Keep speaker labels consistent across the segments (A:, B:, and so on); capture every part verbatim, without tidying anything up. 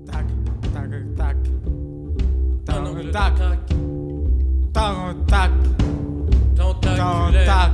A: Tac, tac, tac. Tac, tac. Tac, tac.
B: Tentaculaire.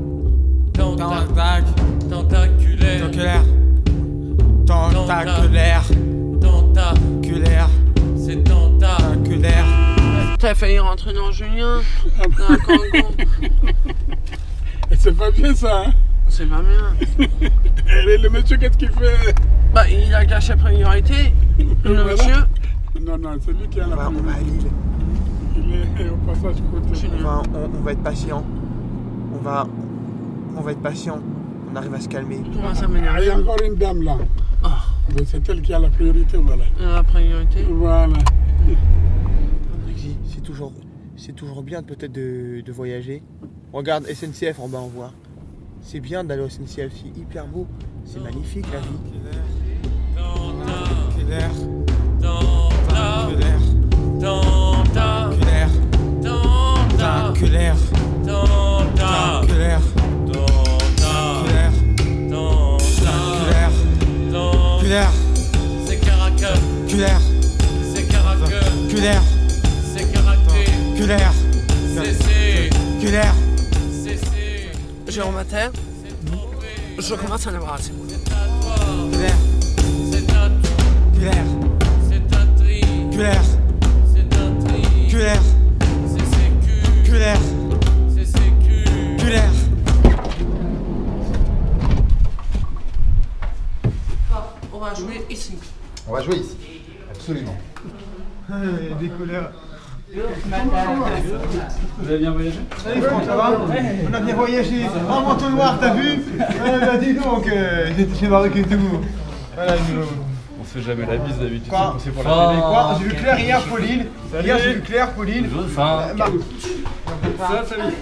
A: Tac.
B: Tentaculaire.
A: Tentaculaire. Tentaculaire. Tentaculaire.
B: C'est tenta.
A: Tentaculaire.
C: T'as failli rentrer dans Julien. Dans un kangourou.
D: C'est pas bien ça, hein?
C: C'est pas bien.
D: Et le monsieur, qu'est-ce qu'il fait?
C: Bah, il a gâché la priorité. Le
D: Voilà.
C: monsieur.
D: Non, non, c'est lui qui a la
E: On va, on va à
D: priorité.
E: Lille.
D: Il est au passage côté.
E: On va, on, on va être patient. On va, on va être patient. On arrive à se calmer.
C: Comment ça
D: Ah, il y
C: m'énerve?
D: a encore une dame là.
C: Oh,
D: Mais c'est elle qui a la priorité, voilà.
C: la priorité.
D: Voilà.
E: Alexis, c'est toujours, c'est toujours bien peut-être de, de voyager. Regarde S N C F en bas, on voit. C'est bien d'aller au S N C F, c'est hyper beau. C'est magnifique la vie.
A: Tentaculaire.
B: Tenta.
A: Tentaculaire.
B: Tenta.
A: Tentaculaire.
B: Tenta.
A: Tentaculaire.
B: Tenta.
A: Tentaculaire.
B: Tenta.
A: Tentaculaire.
B: C'est caractère.
A: Culaire.
B: C'est caractère.
A: Culaire.
B: C'est caractère.
A: Culaire.
B: C'est c'est.
A: Culaire.
B: C'est c'est.
C: Jérôme Mater,
B: C'est trouvé.
C: je commence à l'embrasser.
B: C'est à toi.
A: Culaire.
B: C'est à tout.
A: Culaire.
B: C'est un tri.
A: Culaire.
B: C'est un tri.
A: Culaire.
B: C'est sécu.
A: Culaire.
B: C'est sécu.
A: Culaire.
C: On va jouer ici.
F: On va jouer ici. Absolument.
A: Des couleurs.
G: Vous avez bien voyagé?
A: Salut Franck, ça va? On a bien voyagé. En manteau noir, t'as vu? Ouais, bah dis donc, euh, j'étais chez Maroc et tout. Voilà, nous.
G: On se fait jamais la bise d'habitude,
A: Quoi?
G: c'est pour la
A: Oh,
G: télé.
A: quoi? J'ai vu Claire hier, Pauline.
G: Salut.
A: Hier, j'ai vu Claire, Pauline.
G: Enfin,
A: Euh, Mar-
G: ça, salut.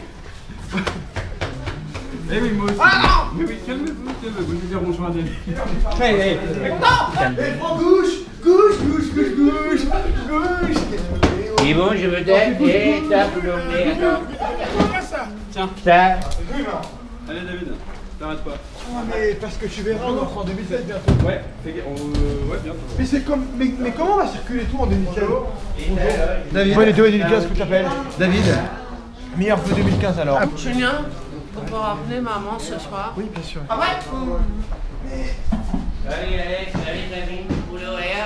G: Eh oui, moi aussi. Mais oui, calmez-vous, calmez-vous, je vais dire bonjour à Dani.
A: Hey, hey. Non! Hey, prends gauche! Gauche, gauche, gauche, gauche! Gauche!
H: Et bon, je veux dire, et tape le nez, attends.
G: Tiens.
H: Ça,
G: Allez David, t'arrêtes pas.
A: Oh, mais parce que tu verras, on entre en deux mille sept bientôt.
G: Ouais, fais gaffe, on, euh, ouais, bientôt.
A: Mais c'est comme. Mais, mais comment on va circuler tout en deux mille quinze? David. Bonne été deux mille quinze, comment tu t'appelles? David. Meilleur peu deux mille quinze alors.
C: Julien, on peut rappeler maman ce soir.
A: Oui, bien sûr.
C: Ah ouais?
H: allez, allez, allez, David, pour l'horaire.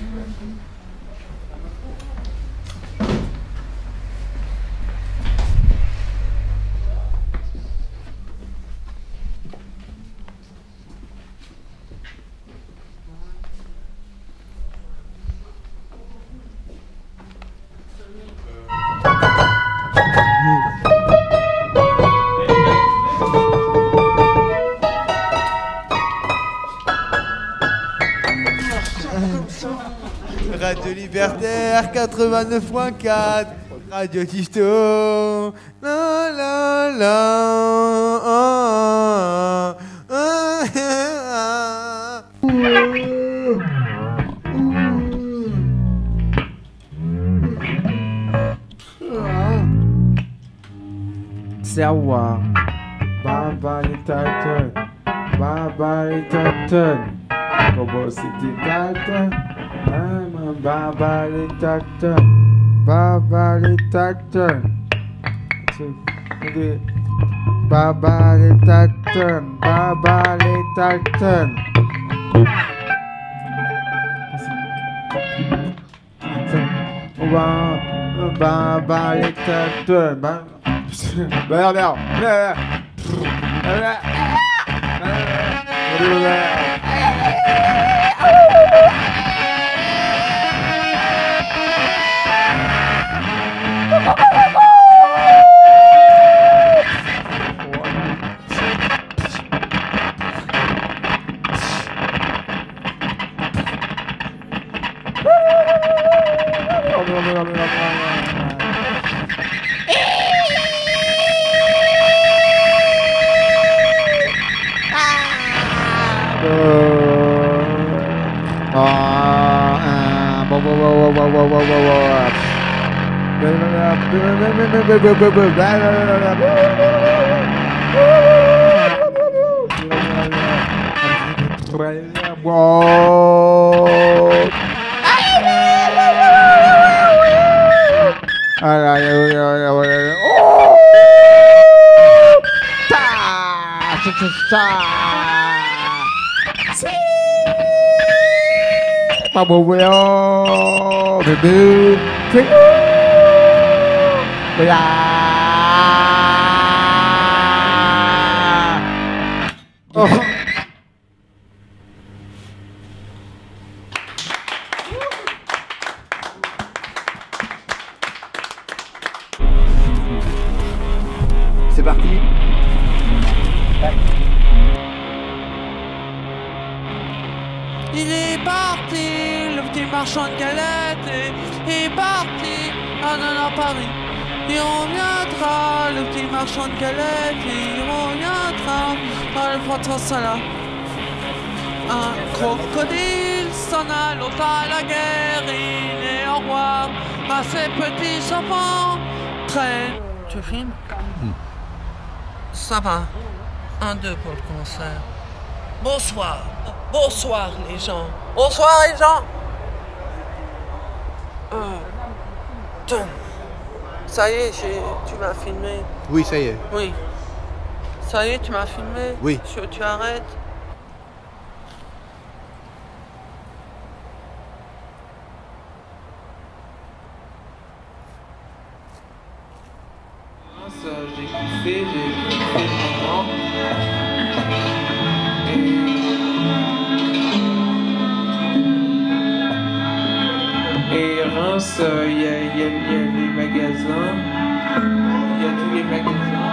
E: Radio Libertaire quatre-vingt-neuf point quatre. Radio Tisto. La la la. Ah, ah, ah, ah.
I: Serwa. Baba les tatons. Baba les tatons. Comment c'était tatons? Baba les tatons. Baba les tatons. Baba les tatons. Baba les tatons. Baba les tatons. Bernard. Whoa. ça. Si. Pas bon voyant, bébé. C'est nous. Voilà. Oh.
F: C'est parti.
C: Il est parti, le petit marchand de galettes est, est parti, ah non, non, Paris. Il reviendra, le petit marchand de galettes, il reviendra, ah, le printemps ça là. Un crocodile s'en a l'autre à la guerre, il est au revoir à ses petits enfants. Traîne. Tu filmes?
F: Mm.
C: Ça va. Un, deux pour le concert. Bonsoir. Bonsoir les gens. Bonsoir les gens. Euh, tiens. Ça y est, j'ai- tu m'as filmé.
E: Oui, ça y est.
C: Oui. Ça y est, tu m'as filmé.
E: Oui.
C: Tu, tu arrêtes.
B: J'ai kiffé, j'ai kiffé le moment. Et, et Reims, il euh, y, y, y a les magasins, il y a tous les magasins.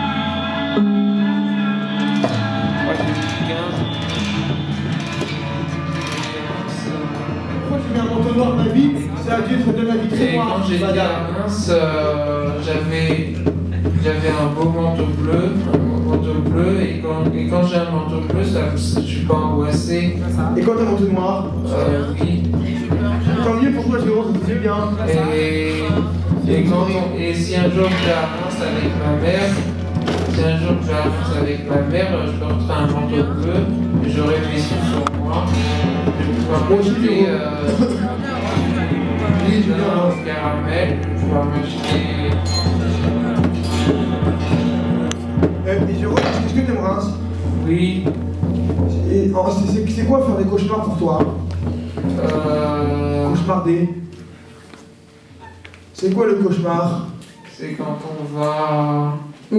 B: Moi j'ai vu quinze.
A: Moi j'ai mis un manteau noir de ma vie, c'est à Dieu, je donne la vie très
B: Et
A: noire.
B: quand j'étais à Reims, euh, j'avais j'avais un beau manteau bleu, un beau manteau bleu, et quand, et quand j'ai un manteau bleu, ça, je suis pas angoissé.
A: Et quand t'as un manteau noir,
B: Euh, oui.
A: tant mieux pour toi, Jérôme, ça te fait bien.
B: Et, et, quand on- et si un jour je vais à Reims avec ma mère, si un jour je vais à Reims avec ma mère, je porterai un manteau bleu, et j'aurai mes sous sur moi. Je vais pouvoir m'acheter euh, des bananes, caramel, je vais pouvoir m'acheter.
A: Euh, et Jérôme, est-ce que t'aimes Reims?
B: Oui.
A: Et, oh, c'est- c'est c'est quoi faire des cauchemars pour toi?
B: Euh,
A: Cauchemarder. C'est quoi le cauchemar?
B: c'est quand on va.
A: Où?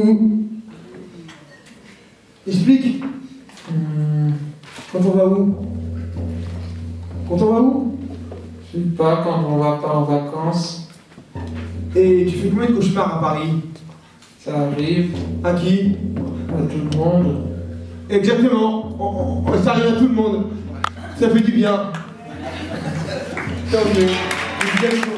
A: Explique.
B: Hmm,
A: Quand on va où? Quand on va où?
B: je sais pas, quand on va pas en vacances,
A: Et tu fais combien de cauchemars à Paris?
B: ça arrive
A: À qui?
B: à tout le monde.
A: Exactement. On- on- ça arrive à tout le monde. Ça fait du bien. Tant mieux. Éducation.